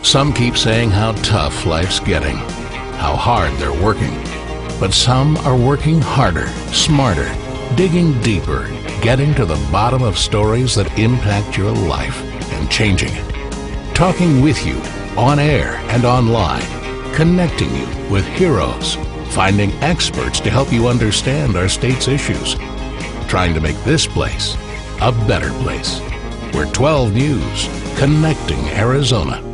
Some keep saying how tough life's getting, how hard they're working. But some are working harder, smarter, digging deeper, getting to the bottom of stories that impact your life and changing it. Talking with you, on air and online, connecting you with heroes, finding experts to help you understand our state's issues, trying to make this place a better place. We're 12 News, connecting Arizona.